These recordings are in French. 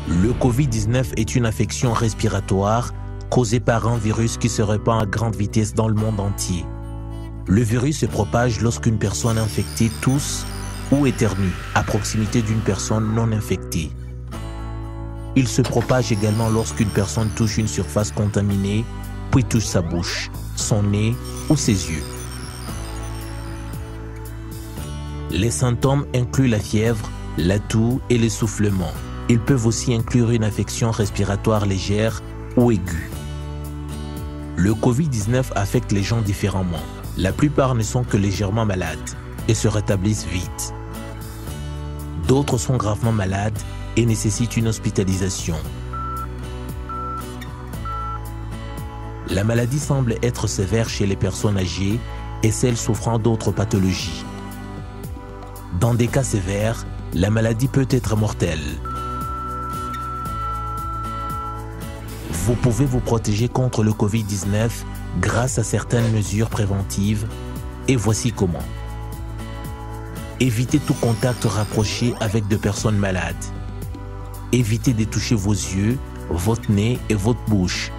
Le Covid-19 est une infection respiratoire causée par un virus qui se répand à grande vitesse dans le monde entier. Le virus se propage lorsqu'une personne infectée tousse ou éternue à proximité d'une personne non infectée. Il se propage également lorsqu'une personne touche une surface contaminée, puis touche sa bouche, son nez ou ses yeux. Les symptômes incluent la fièvre, la toux et l'essoufflement. Ils peuvent aussi inclure une infection respiratoire légère ou aiguë. Le Covid-19 affecte les gens différemment. La plupart ne sont que légèrement malades et se rétablissent vite. D'autres sont gravement malades et nécessitent une hospitalisation. La maladie semble être sévère chez les personnes âgées et celles souffrant d'autres pathologies. Dans des cas sévères, la maladie peut être mortelle. Vous pouvez vous protéger contre le Covid-19 grâce à certaines mesures préventives, et voici comment. Évitez tout contact rapproché avec des personnes malades. Évitez de toucher vos yeux, votre nez et votre bouche.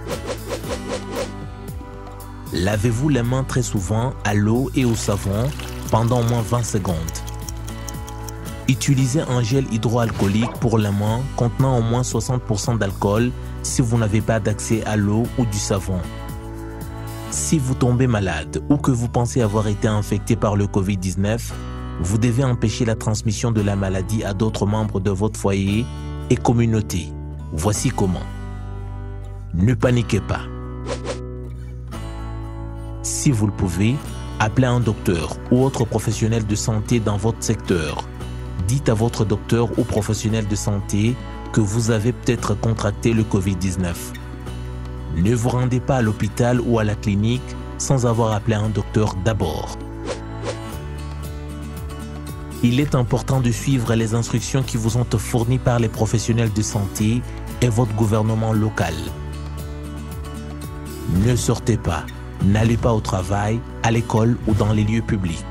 Lavez-vous les mains très souvent à l'eau et au savon pendant au moins 20 secondes. Utilisez un gel hydroalcoolique pour les mains contenant au moins 60% d'alcool si vous n'avez pas d'accès à l'eau ou du savon. Si vous tombez malade ou que vous pensez avoir été infecté par le Covid-19, vous devez empêcher la transmission de la maladie à d'autres membres de votre foyer et communauté. Voici comment. Ne paniquez pas. Si vous le pouvez, appelez un docteur ou autre professionnel de santé dans votre secteur. Dites à votre docteur ou professionnel de santé que vous avez peut-être contracté le Covid-19. Ne vous rendez pas à l'hôpital ou à la clinique sans avoir appelé un docteur d'abord. Il est important de suivre les instructions qui vous sont fournies par les professionnels de santé et votre gouvernement local. Ne sortez pas, n'allez pas au travail, à l'école ou dans les lieux publics.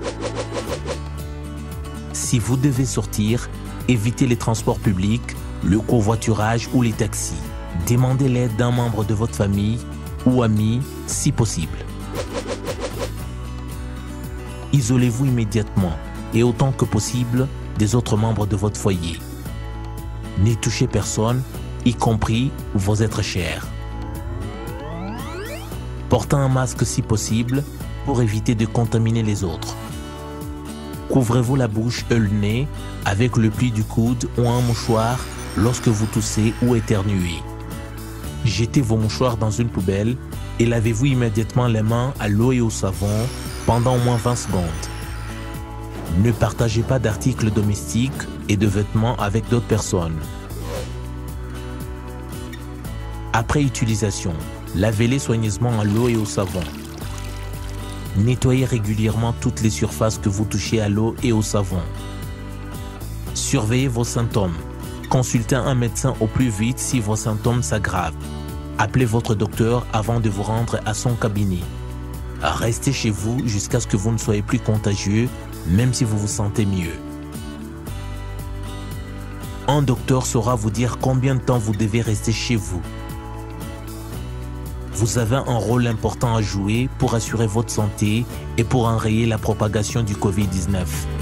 Si vous devez sortir, évitez les transports publics, le covoiturage ou les taxis. Demandez l'aide d'un membre de votre famille ou ami si possible. Isolez-vous immédiatement et autant que possible des autres membres de votre foyer. Ne touchez personne, y compris vos êtres chers. Portez un masque si possible pour éviter de contaminer les autres. Couvrez-vous la bouche et le nez avec le pli du coude ou un mouchoir lorsque vous toussez ou éternuez. Jetez vos mouchoirs dans une poubelle et lavez-vous immédiatement les mains à l'eau et au savon pendant au moins 20 secondes. Ne partagez pas d'articles domestiques et de vêtements avec d'autres personnes. Après utilisation, lavez-les soigneusement à l'eau et au savon. Nettoyez régulièrement toutes les surfaces que vous touchez à l'eau et au savon. Surveillez vos symptômes. Consultez un médecin au plus vite si vos symptômes s'aggravent. Appelez votre docteur avant de vous rendre à son cabinet. Restez chez vous jusqu'à ce que vous ne soyez plus contagieux, même si vous vous sentez mieux. Un docteur saura vous dire combien de temps vous devez rester chez vous. Vous avez un rôle important à jouer pour assurer votre santé et pour enrayer la propagation du Covid-19.